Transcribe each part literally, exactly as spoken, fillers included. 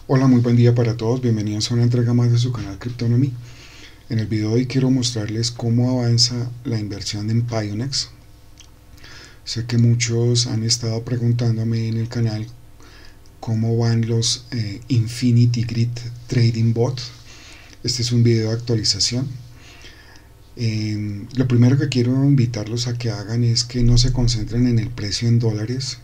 Hola, muy buen día para todos, bienvenidos a una entrega más de su canal Cryptonomy. En el video de hoy quiero mostrarles cómo avanza la inversión en Pionex. Sé que muchos han estado preguntándome en el canal cómo van los eh, Infinity Grid Trading Bot. Este es un video de actualización. Eh, lo primero que quiero invitarlos a que hagan es que no se concentren en el precio en dólares.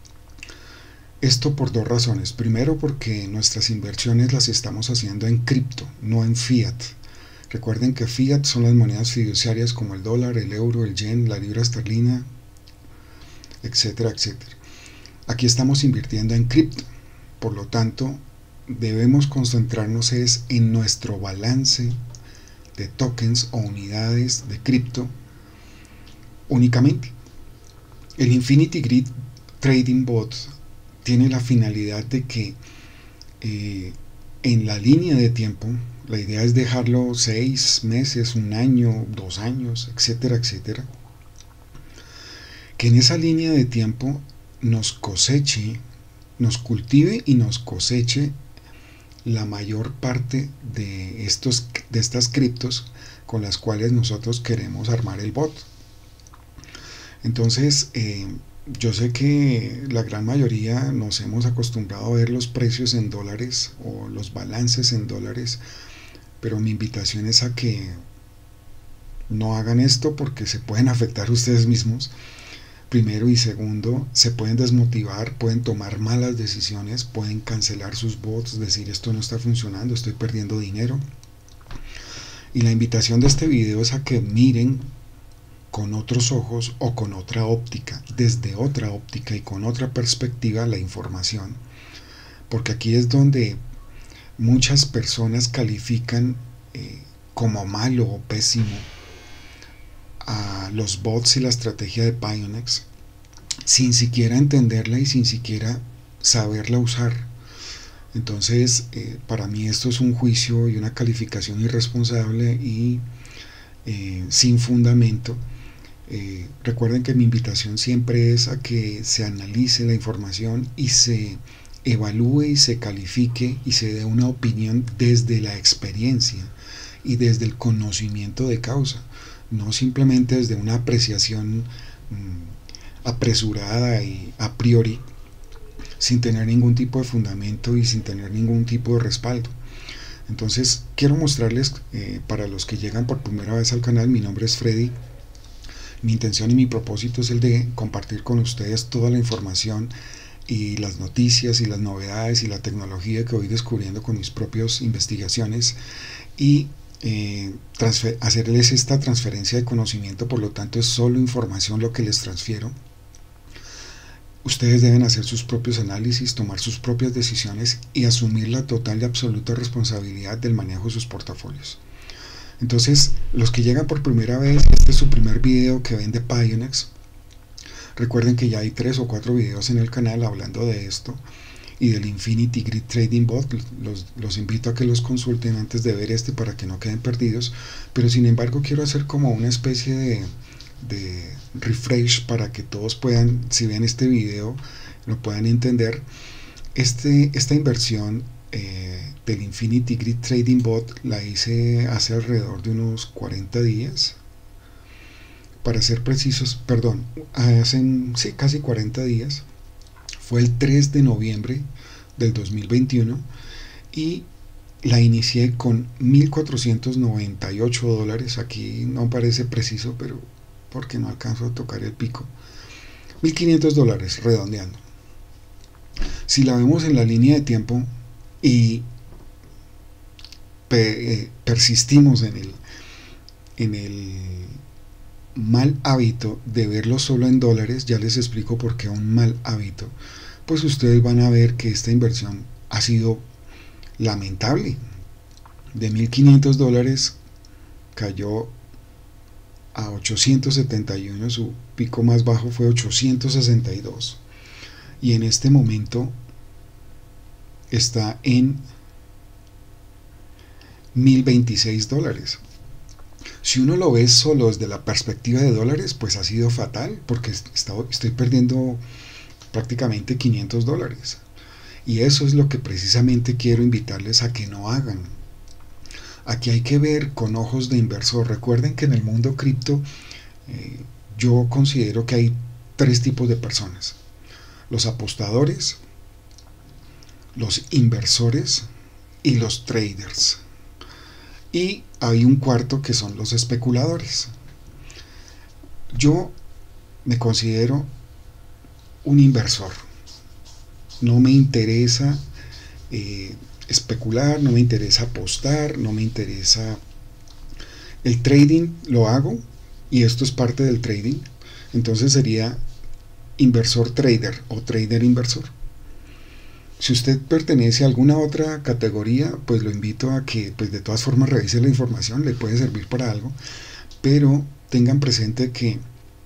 Esto por dos razones. Primero, porque nuestras inversiones las estamos haciendo en cripto, no en fiat. Recuerden que fiat son las monedas fiduciarias como el dólar, el euro, el yen, la libra esterlina, etcétera, etcétera. Aquí estamos invirtiendo en cripto. Por lo tanto, debemos concentrarnos es en nuestro balance de tokens o unidades de cripto únicamente. El Infinity Grid Trading Bot tiene la finalidad de que eh, en la línea de tiempo, la idea es dejarlo seis meses, un año, dos años, etcétera, etcétera, que en esa línea de tiempo nos coseche, nos cultive y nos coseche la mayor parte de, estos, de estas criptos con las cuales nosotros queremos armar el bot. Entonces, eh, yo sé que la gran mayoría nos hemos acostumbrado a ver los precios en dólares o los balances en dólares, pero mi invitación es a que no hagan esto porque se pueden afectar ustedes mismos. Primero y segundo, se pueden desmotivar, pueden tomar malas decisiones, pueden cancelar sus bots, decir esto no está funcionando, estoy perdiendo dinero. Y la invitación de este video es a que miren con otros ojos o con otra óptica, desde otra óptica y con otra perspectiva la información, porque aquí es donde muchas personas califican eh, como malo o pésimo a los bots y la estrategia de Pionex sin siquiera entenderla y sin siquiera saberla usar. Entonces, eh, para mí esto es un juicio y una calificación irresponsable y eh, sin fundamento. Eh, recuerden que mi invitación siempre es a que se analice la información y se evalúe y se califique y se dé una opinión desde la experiencia y desde el conocimiento de causa, no simplemente desde una apreciación mmm, apresurada y a priori, sin tener ningún tipo de fundamento y sin tener ningún tipo de respaldo. Entonces quiero mostrarles, eh, para los que llegan por primera vez al canal, mi nombre es Freddy. Mi intención y mi propósito es el de compartir con ustedes toda la información y las noticias y las novedades y la tecnología que voy descubriendo con mis propias investigaciones y eh, hacerles esta transferencia de conocimiento. Por lo tanto, es solo información lo que les transfiero. Ustedes deben hacer sus propios análisis, tomar sus propias decisiones y asumir la total y absoluta responsabilidad del manejo de sus portafolios. Entonces, los que llegan por primera vez, este es su primer video que ven de Pionex. Recuerden que ya hay tres o cuatro videos en el canal hablando de esto y del Infinity Grid Trading Bot. Los, los invito a que los consulten antes de ver este para que no queden perdidos. Pero sin embargo quiero hacer como una especie de, de refresh para que todos puedan, si ven este video, lo puedan entender. Este, esta inversión eh, del Infinity Grid Trading Bot la hice hace alrededor de unos cuarenta días, para ser precisos, perdón, hace sí, casi cuarenta días. Fue el tres de noviembre del dos mil veintiuno y la inicié con mil cuatrocientos noventa y ocho dólares. Aquí no parece preciso, pero porque no alcanzo a tocar el pico. mil quinientos dólares redondeando. Si la vemos en la línea de tiempo y pe persistimos en el, en el mal hábito de verlo solo en dólares, ya les explico por qué un mal hábito, pues ustedes van a ver que esta inversión ha sido lamentable. De mil quinientos dólares cayó a ochocientos setenta y uno, su pico más bajo fue ochocientos sesenta y dos y en este momento está en mil veintiséis dólares. Si uno lo ve solo desde la perspectiva de dólares, pues ha sido fatal, porque estoy perdiendo prácticamente quinientos dólares. Y eso es lo que precisamente quiero invitarles a que no hagan. Aquí hay que ver con ojos de inversor. Recuerden que en el mundo cripto eh, yo considero que hay tres tipos de personas: los apostadores, los inversores y los traders. Y hay un cuarto que son los especuladores. Yo me considero un inversor. No me interesa eh, especular, no me interesa apostar, no me interesa... El trading lo hago y esto es parte del trading. Entonces sería inversor trader o trader inversor. Si usted pertenece a alguna otra categoría, pues lo invito a que pues de todas formas revise la información, le puede servir para algo, pero tengan presente que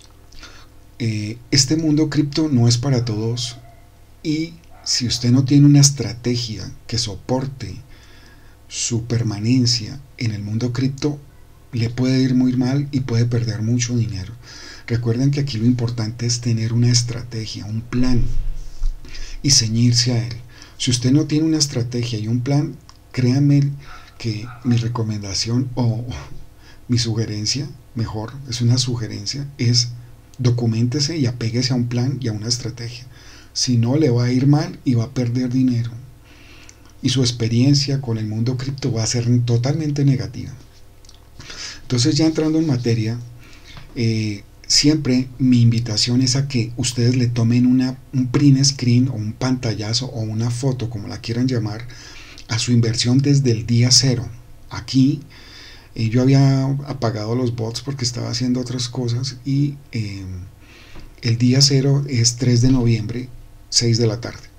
eh, este mundo cripto no es para todos, y si usted no tiene una estrategia que soporte su permanencia en el mundo cripto, le puede ir muy mal y puede perder mucho dinero. Recuerden que aquí lo importante es tener una estrategia, un plan y ceñirse a él. Si usted no tiene una estrategia y un plan, créanme que mi recomendación o mi sugerencia, mejor, es una sugerencia, es documéntese y apéguese a un plan y a una estrategia. Si no, le va a ir mal y va a perder dinero. Y su experiencia con el mundo cripto va a ser totalmente negativa. Entonces, ya entrando en materia, eh, siempre mi invitación es a que ustedes le tomen una, un print screen o un pantallazo o una foto, como la quieran llamar, a su inversión desde el día cero. Aquí eh, yo había apagado los bots porque estaba haciendo otras cosas, y eh, el día cero es tres de noviembre, seis de la tarde.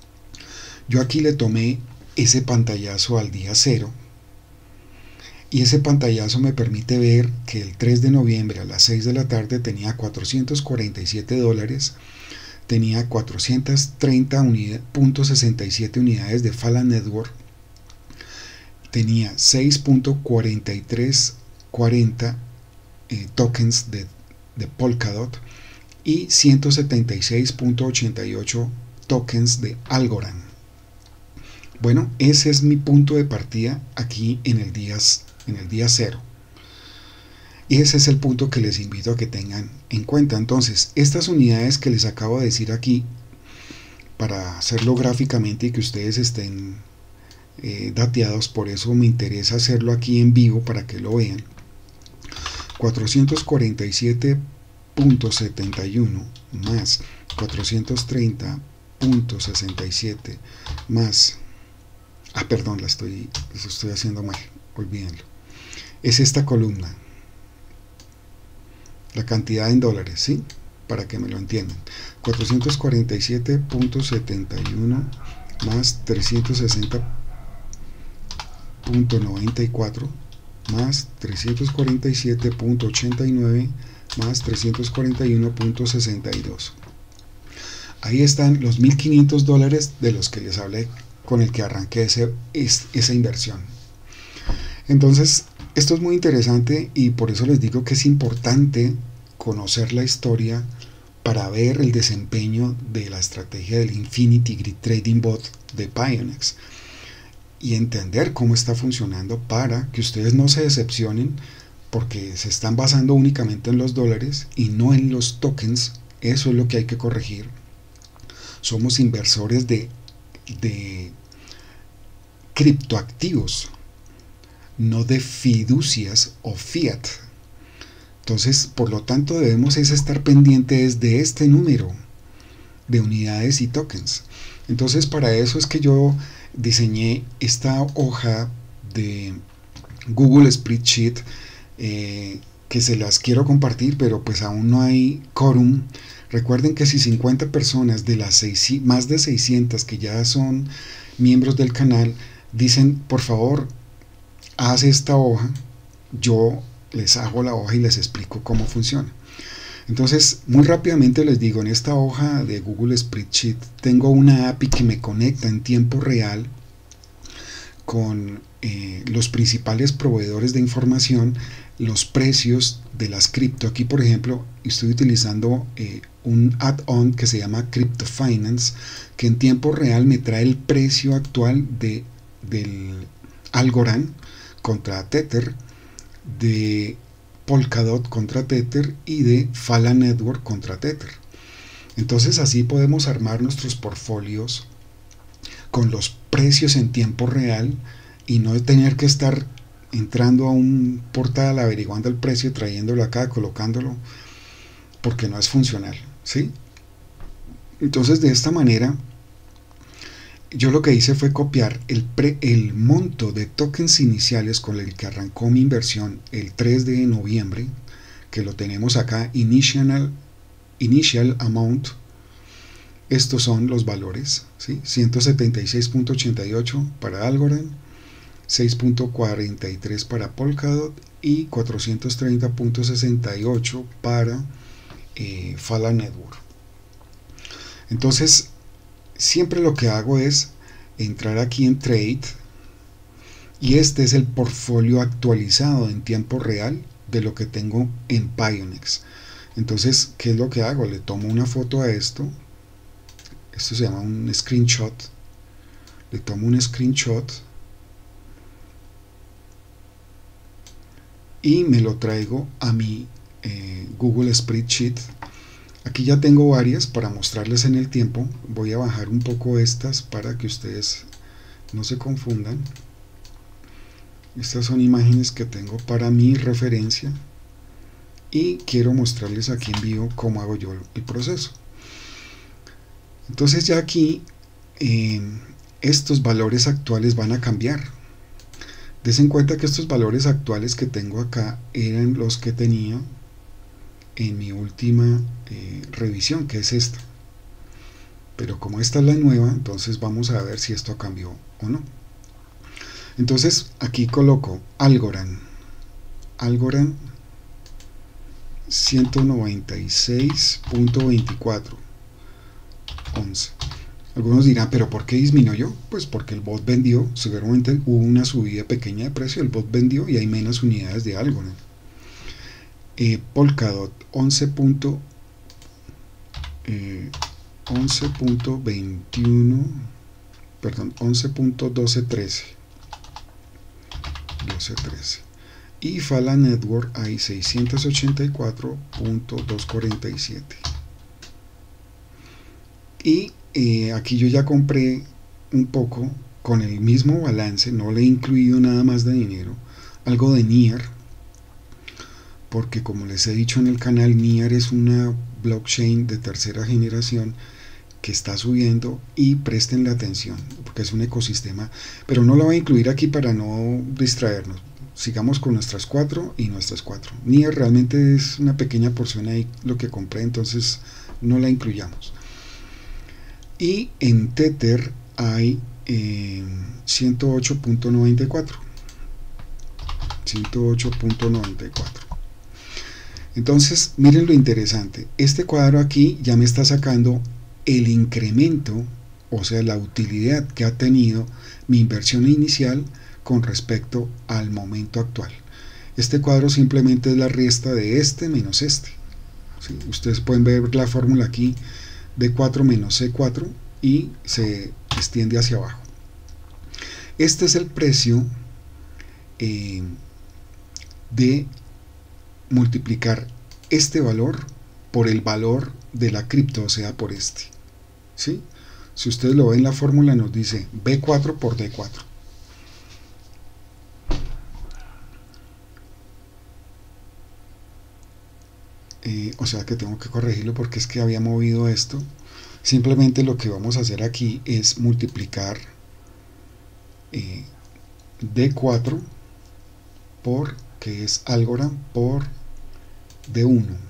Yo aquí le tomé ese pantallazo al día cero, y ese pantallazo me permite ver que el tres de noviembre a las seis de la tarde tenía cuatrocientos cuarenta y siete dólares, tenía cuatrocientos treinta punto sesenta y siete unidades de Falan Network, tenía seis punto cuarenta y tres cuarenta eh, tokens de, de Polkadot y ciento setenta y seis punto ochenta y ocho tokens de Algorand. Bueno, ese es mi punto de partida aquí en el día, en el día cero. Y ese es el punto que les invito a que tengan en cuenta. Entonces, estas unidades que les acabo de decir aquí, para hacerlo gráficamente y que ustedes estén eh, dateados, por eso me interesa hacerlo aquí en vivo para que lo vean. cuatrocientos cuarenta y siete punto setenta y uno más cuatrocientos treinta punto sesenta y siete más... Ah, perdón, la estoy, la estoy haciendo mal, olvídenlo. Es esta columna, la cantidad en dólares, ¿sí? Para que me lo entiendan. cuatrocientos cuarenta y siete punto setenta y uno más trescientos sesenta punto noventa y cuatro más trescientos cuarenta y siete punto ochenta y nueve más trescientos cuarenta y uno punto sesenta y dos. Ahí están los mil quinientos dólares de los que les hablé, con el que arranqué ese, esa inversión. Entonces, esto es muy interesante y por eso les digo que es importante conocer la historia para ver el desempeño de la estrategia del Infinity Grid Trading Bot de Pionex y entender cómo está funcionando, para que ustedes no se decepcionen porque se están basando únicamente en los dólares y no en los tokens. Eso es lo que hay que corregir. Somos inversores de, de criptoactivos, no de fiducias o fiat. Entonces, por lo tanto, debemos es estar pendientes de este número de unidades y tokens. Entonces, para eso es que yo diseñé esta hoja de Google Spreadsheet, eh, que se las quiero compartir, pero pues aún no hay quórum. Recuerden que si cincuenta personas de las seis, más de seiscientas que ya son miembros del canal dicen, por favor, haz esta hoja, yo les hago la hoja y les explico cómo funciona. Entonces, muy rápidamente les digo, en esta hoja de Google Spreadsheet tengo una A P I que me conecta en tiempo real con eh, los principales proveedores de información, los precios de las cripto. Aquí, por ejemplo, estoy utilizando eh, un add-on que se llama Crypto Finance, que en tiempo real me trae el precio actual de, del Algorand contra Tether, de Polkadot contra Tether y de Phala Network contra Tether. Entonces así podemos armar nuestros portfolios con los precios en tiempo real y no tener que estar entrando a un portal averiguando el precio, trayéndolo acá, colocándolo, porque no es funcional, ¿sí? Entonces de esta manera yo lo que hice fue copiar el, pre, el monto de tokens iniciales con el que arrancó mi inversión el tres de noviembre, que lo tenemos acá, initial, initial amount. Estos son los valores, ¿sí? ciento setenta y seis punto ochenta y ocho para Algorand, seis punto cuarenta y tres para Polkadot y cuatrocientos treinta punto sesenta y ocho para eh, Phala Network. Entonces siempre lo que hago es entrar aquí en Trade y este es el portfolio actualizado en tiempo real de lo que tengo en Pionex. Entonces, ¿qué es lo que hago? Le tomo una foto a esto, esto se llama un screenshot, le tomo un screenshot y me lo traigo a mi eh, Google Spreadsheet. Aquí ya tengo varias para mostrarles en el tiempo. Voy a bajar un poco estas para que ustedes no se confundan. Estas son imágenes que tengo para mi referencia y quiero mostrarles aquí en vivo cómo hago yo el proceso. Entonces ya aquí eh, estos valores actuales van a cambiar. Des en cuenta que estos valores actuales que tengo acá eran los que tenía en mi última eh, revisión, que es esta. Pero como esta es la nueva, entonces vamos a ver si esto cambió o no. Entonces aquí coloco Algorand. Algorand ciento noventa y seis punto veinticuatro once. Algunos dirán, ¿pero por qué disminuyó? Pues porque el bot vendió, seguramente hubo una subida pequeña de precio, el bot vendió y hay menos unidades de Algorand. Eh, Polkadot once punto veintiuno, perdón, once punto doce trece y Phala Network hay seiscientos ochenta y cuatro punto doscientos cuarenta y siete. Y eh, aquí yo ya compré un poco con el mismo balance, no le he incluido nada más de dinero, algo de Near, porque como les he dicho en el canal, Near es una blockchain de tercera generación que está subiendo y prestenle atención porque es un ecosistema, pero no lo voy a incluir aquí para no distraernos. Sigamos con nuestras cuatro y nuestras cuatro. Near realmente es una pequeña porción ahí lo que compré, entonces no la incluyamos. Y en Tether hay eh, ciento ocho punto noventa y cuatro. ciento ocho punto noventa y cuatro. Entonces, miren lo interesante. Este cuadro aquí ya me está sacando el incremento, o sea, la utilidad que ha tenido mi inversión inicial con respecto al momento actual. Este cuadro simplemente es la resta de este menos este. ¿Sí? Ustedes pueden ver la fórmula aquí, D cuatro menos C cuatro, y se extiende hacia abajo. Este es el precio eh, de multiplicar este valor por el valor de la cripto, o sea, por este. ¿Sí? Si ustedes lo ven, la fórmula nos dice B cuatro por D cuatro. Eh, o sea que tengo que corregirlo porque es que había movido esto. Simplemente lo que vamos a hacer aquí es multiplicar eh, D cuatro por, que es Algorand, por D uno.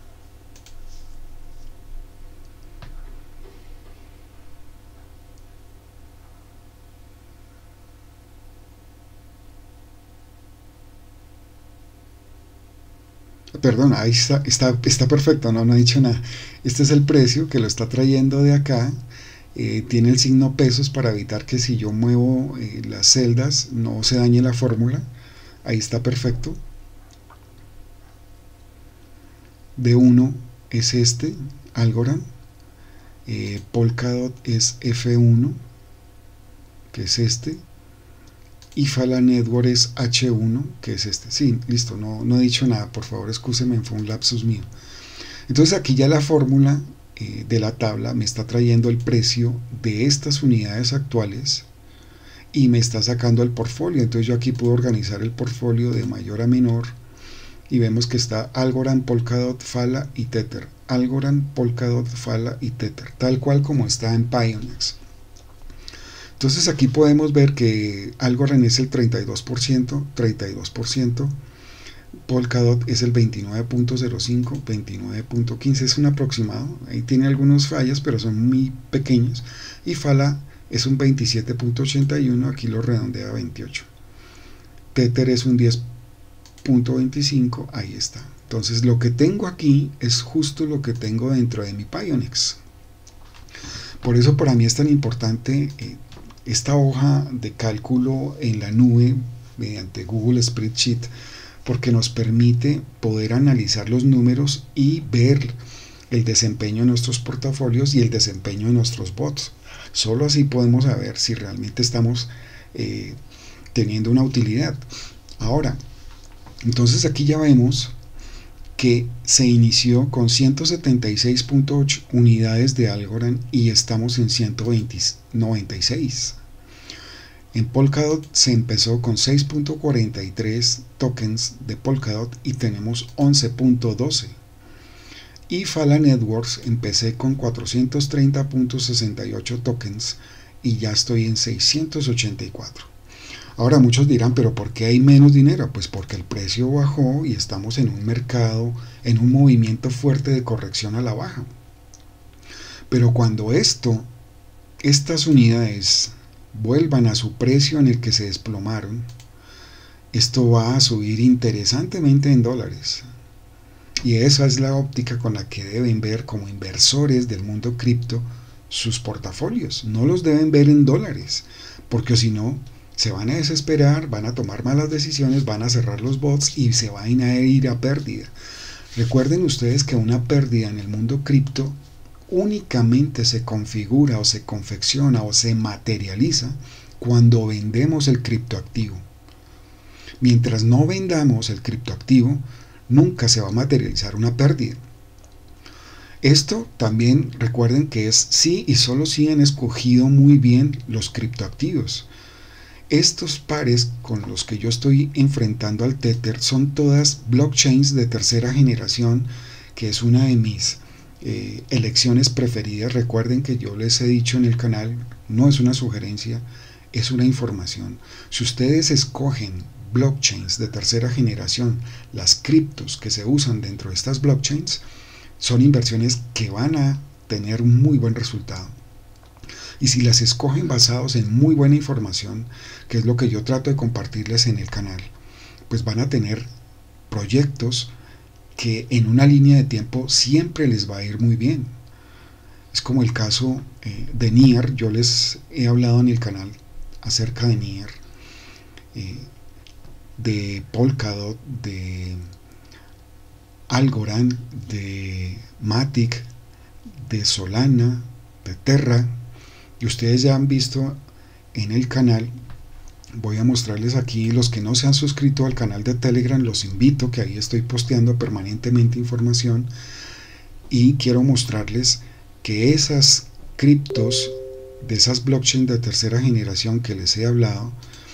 Perdón, ahí está, está, está perfecto, no, no ha dicho nada. Este es el precio que lo está trayendo de acá. Eh, tiene el signo pesos para evitar que si yo muevo eh, las celdas no se dañe la fórmula. Ahí está perfecto. D uno es este, Algorand, eh, Polkadot es F uno, que es este, y Phala Network es H uno, que es este. Sí, listo, no, no he dicho nada, por favor, excúseme, fue un lapsus mío. Entonces aquí ya la fórmula eh, de la tabla me está trayendo el precio de estas unidades actuales y me está sacando el portfolio. Entonces yo aquí puedo organizar el portfolio de mayor a menor y vemos que está Algorand, Polkadot, Phala y Tether. Algorand, Polkadot, Phala y Tether, tal cual como está en Pionex. Entonces aquí podemos ver que Algorand es el treinta y dos por ciento, treinta y dos por ciento, Polkadot es el veintinueve punto cero cinco, veintinueve punto quince, es un aproximado, ahí tiene algunas fallas pero son muy pequeños, y Phala es un veintisiete punto ochenta y uno, aquí lo redondea a veintiocho. Tether es un diez punto veinticinco, ahí está. Entonces lo que tengo aquí es justo lo que tengo dentro de mi Pionex. Por eso para mí es tan importante eh, esta hoja de cálculo en la nube mediante Google Spreadsheet, porque nos permite poder analizar los números y ver el desempeño de nuestros portafolios y el desempeño de nuestros bots. Solo así podemos saber si realmente estamos eh, teniendo una utilidad. Ahora, entonces aquí ya vemos que se inició con ciento setenta y seis punto ocho unidades de Algorand y estamos en ciento noventa y seis. En Polkadot se empezó con seis punto cuarenta y tres tokens de Polkadot y tenemos once punto doce. Y Phala Networks empecé con cuatrocientos treinta punto sesenta y ocho tokens y ya estoy en seiscientos ochenta y cuatro. Ahora muchos dirán, pero ¿por qué hay menos dinero? Pues porque el precio bajó y estamos en un mercado, en un movimiento fuerte de corrección a la baja. Pero cuando esto, estas unidades vuelvan a su precio en el que se desplomaron, esto va a subir interesantemente en dólares. Y esa es la óptica con la que deben ver como inversores del mundo cripto sus portafolios. No los deben ver en dólares, porque si no, se van a desesperar, van a tomar malas decisiones, van a cerrar los bots y se van a ir a pérdida. Recuerden ustedes que una pérdida en el mundo cripto únicamente se configura o se confecciona o se materializa cuando vendemos el criptoactivo. Mientras no vendamos el criptoactivo, nunca se va a materializar una pérdida. Esto también recuerden que es sí y solo si han escogido muy bien los criptoactivos. Estos pares con los que yo estoy enfrentando al Tether son todas blockchains de tercera generación, que es una de mis eh, elecciones preferidas. Recuerden que yo les he dicho en el canal, no es una sugerencia, es una información. Si ustedes escogen blockchains de tercera generación, las criptos que se usan dentro de estas blockchains, son inversiones que van a tener un muy buen resultado. Y si las escogen basados en muy buena información, que es lo que yo trato de compartirles en el canal, pues van a tener proyectos que en una línea de tiempo siempre les va a ir muy bien. Es como el caso eh, de Near. Yo les he hablado en el canal acerca de Near, eh, de Polkadot, de Algorand, de Matic, de Solana, de Terra. Y ustedes ya han visto en el canal, voy a mostrarles aquí, los que no se han suscrito al canal de Telegram, los invito, que ahí estoy posteando permanentemente información, y quiero mostrarles que esas criptos, de esas blockchains de tercera generación que les he hablado,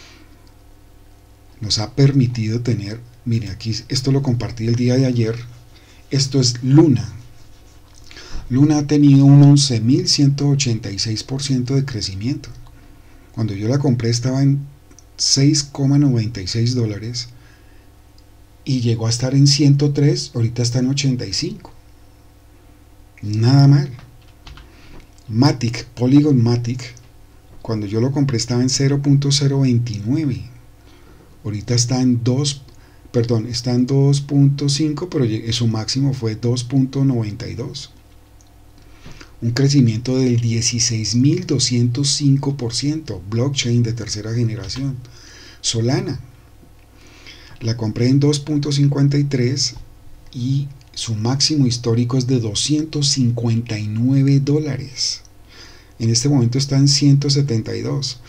nos ha permitido tener, mire aquí, esto lo compartí el día de ayer, esto es Luna. Luna ha tenido un once mil ciento ochenta y seis por ciento de crecimiento. Cuando yo la compré estaba en seis coma noventa y seis dólares y llegó a estar en ciento tres, ahorita está en ochenta y cinco. Nada mal. Matic, Polygon Matic, cuando yo lo compré estaba en cero punto cero veintinueve. Ahorita está en dos, perdón, está en dos punto cinco, pero su máximo fue dos punto noventa y dos. Un crecimiento del dieciséis mil doscientos cinco por ciento, blockchain de tercera generación. Solana, la compré en dos punto cincuenta y tres y Su máximo histórico es de doscientos cincuenta y nueve dólares. En este momento está en ciento setenta y dos,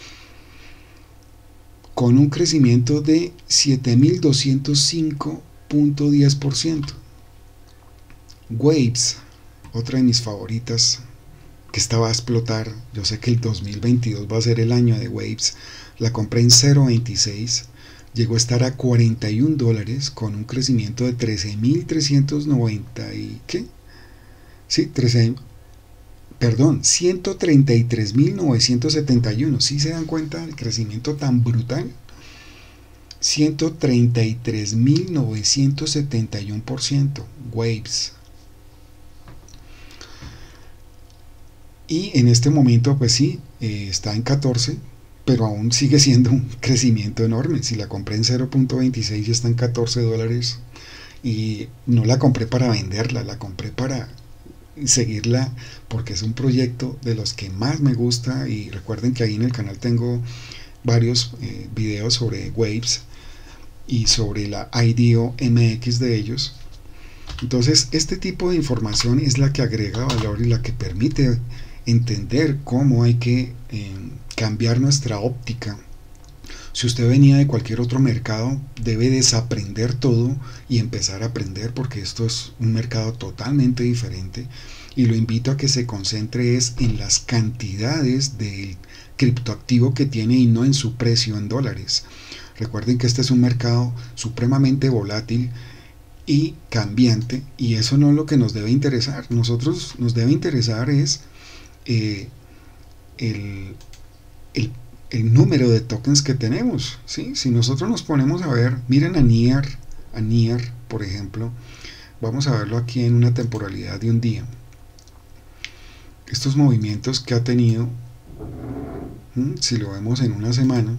con un crecimiento de siete mil doscientos cinco punto diez por ciento. Waves, otra de mis favoritas, que esta va a explotar. Yo sé que el dos mil veintidós va a ser el año de Waves. La compré en cero punto veintiséis, llegó a estar a cuarenta y un dólares con un crecimiento de trece mil trescientos noventa y ¿qué? Sí, trece, perdón, ciento treinta y tres mil novecientos setenta y uno. ¿Sí se dan cuenta del crecimiento tan brutal? ciento treinta y tres mil novecientos setenta y uno por ciento. Waves. Y en este momento, pues sí, eh, está en catorce, pero aún sigue siendo un crecimiento enorme. Si la compré en cero punto veintiséis ya está en catorce dólares, y no la compré para venderla, la compré para seguirla porque es un proyecto de los que más me gusta. Y recuerden que ahí en el canal tengo varios eh, videos sobre Waves y sobre la I D O M X de ellos. Entonces este tipo de información es la que agrega valor y la que permite entender cómo hay que eh, cambiar nuestra óptica. Si usted venía de cualquier otro mercado, debe desaprender todo y empezar a aprender, porque esto es un mercado totalmente diferente, y lo invito a que se concentre es en las cantidades del criptoactivo que tiene y no en su precio en dólares. Recuerden que este es un mercado supremamente volátil y cambiante, y eso no es lo que nos debe interesar. Nosotros nos debe interesar es eh, el, el, el número de tokens que tenemos, ¿sí? Si nosotros nos ponemos a ver, miren a NIAR, a NIAR por ejemplo, vamos a verlo aquí en una temporalidad de un día, estos movimientos que ha tenido. ¿Mm? Si lo vemos en una semana,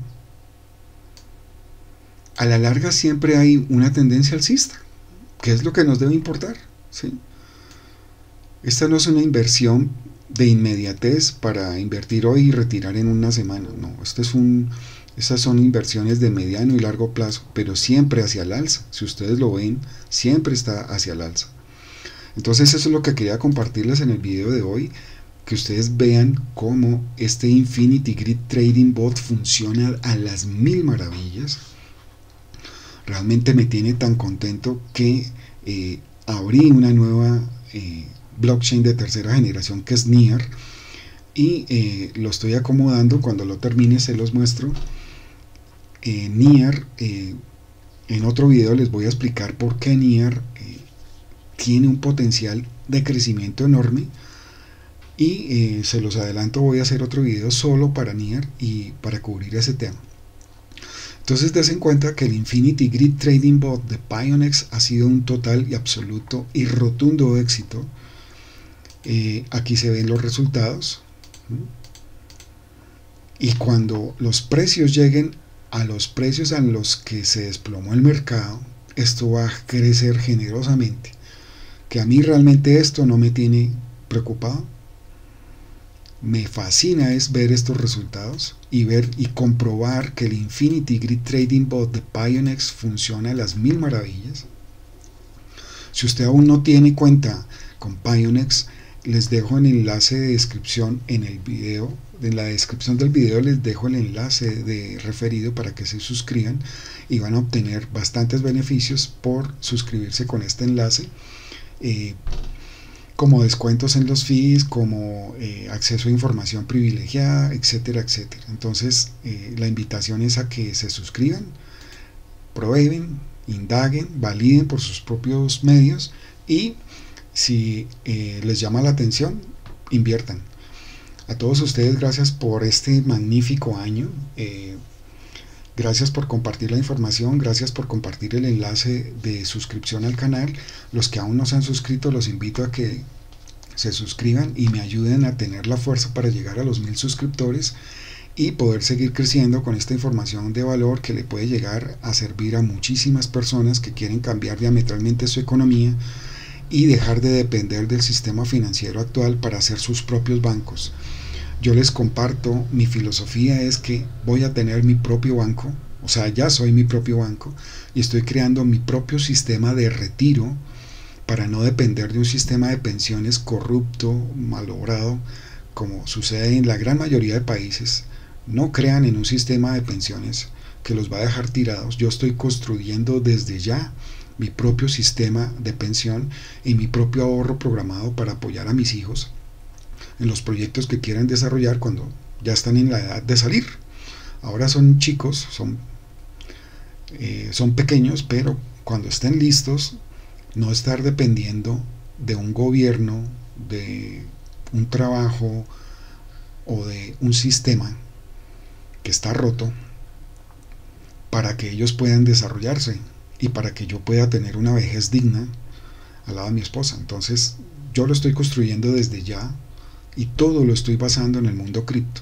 a la larga siempre hay una tendencia alcista, que es lo que nos debe importar, ¿sí? Esta no es una inversión de inmediatez para invertir hoy y retirar en una semana, no, esto es un, estas son inversiones de mediano y largo plazo, pero siempre hacia el alza. Si ustedes lo ven, siempre está hacia el alza. Entonces eso es lo que quería compartirles en el video de hoy, que ustedes vean cómo este Infinity Grid Trading Bot funciona a las mil maravillas. Realmente me tiene tan contento que eh, abrí una nueva eh, blockchain de tercera generación que es NIAR, y eh, lo estoy acomodando. Cuando lo termine se los muestro. eh, NIAR, eh, en otro video les voy a explicar por qué NIAR eh, tiene un potencial de crecimiento enorme, y eh, se los adelanto, voy a hacer otro video solo para NIAR y para cubrir ese tema. Entonces des en cuenta que el Infinity Grid Trading Bot de Pionex ha sido un total y absoluto y rotundo éxito. Eh, aquí se ven los resultados, y cuando los precios lleguen a los precios a los que se desplomó el mercado, esto va a crecer generosamente, que a mí realmente esto no me tiene preocupado. Me fascina es ver estos resultados y ver y comprobar que el Infinity Grid Trading Bot de Pionex funciona a las mil maravillas. Si usted aún no tiene cuenta con Pionex, les dejo el enlace de descripción en el video. En la descripción del video les dejo el enlace de referido para que se suscriban, y van a obtener bastantes beneficios por suscribirse con este enlace. Eh, como descuentos en los fees, como eh, acceso a información privilegiada, etcétera, etcétera. Entonces eh, la invitación es a que se suscriban, prueben, indaguen, validen por sus propios medios, y si eh, les llama la atención, inviertan. A todos ustedes, gracias por este magnífico año. Eh, Gracias por compartir la información, gracias por compartir el enlace de suscripción al canal. Los que aún no se han suscrito, los invito a que se suscriban y me ayuden a tener la fuerza para llegar a los mil suscriptores y poder seguir creciendo con esta información de valor que le puede llegar a servir a muchísimas personas que quieren cambiar diametralmente su economía y dejar de depender del sistema financiero actual para hacer sus propios bancos. Yo les comparto, mi filosofía es que voy a tener mi propio banco, o sea, ya soy mi propio banco, y estoy creando mi propio sistema de retiro para no depender de un sistema de pensiones corrupto, malogrado, como sucede en la gran mayoría de países. No crean en un sistema de pensiones que los va a dejar tirados. Yo estoy construyendo desde ya mi propio sistema de pensión y mi propio ahorro programado para apoyar a mis hijos en los proyectos que quieran desarrollar cuando ya están en la edad de salir. Ahora son chicos, son, eh, son pequeños, pero cuando estén listos, no estar dependiendo de un gobierno, de un trabajo o de un sistema que está roto para que ellos puedan desarrollarse y para que yo pueda tener una vejez digna al lado de mi esposa. Entonces yo lo estoy construyendo desde ya y todo lo estoy basando en el mundo cripto.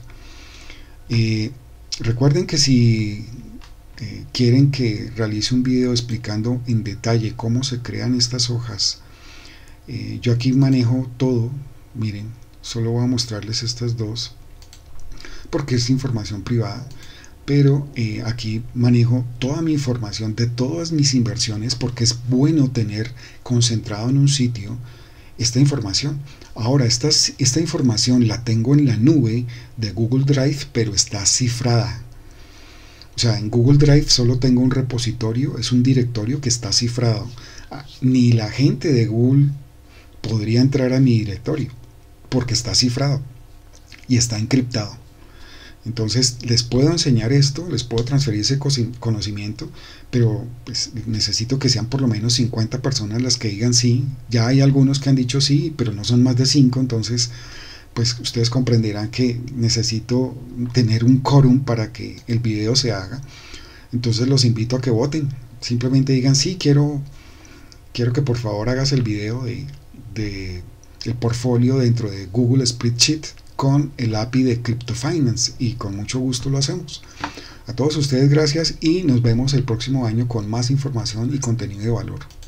Eh, recuerden que si eh, quieren que realice un video explicando en detalle cómo se crean estas hojas, eh, yo aquí manejo todo. Miren, solo voy a mostrarles estas dos porque es información privada, pero eh, aquí manejo toda mi información de todas mis inversiones porque es bueno tener concentrado en un sitio esta información. Ahora, esta, esta información la tengo en la nube de Google Drive, pero está cifrada. O sea, en Google Drive solo tengo un repositorio, es un directorio que está cifrado. Ni la gente de Google podría entrar a mi directorio porque está cifrado y está encriptado. Entonces les puedo enseñar esto, les puedo transferir ese conocimiento, pero pues, necesito que sean por lo menos cincuenta personas las que digan sí. Ya hay algunos que han dicho sí, pero no son más de cinco, entonces pues ustedes comprenderán que necesito tener un quórum para que el video se haga. Entonces los invito a que voten, simplemente digan sí, quiero, quiero que por favor hagas el video de, de el portfolio dentro de Google Spreadsheet con el A P I de Crypto Finance, y con mucho gusto lo hacemos. A todos ustedes gracias y nos vemos el próximo año con más información y contenido de valor.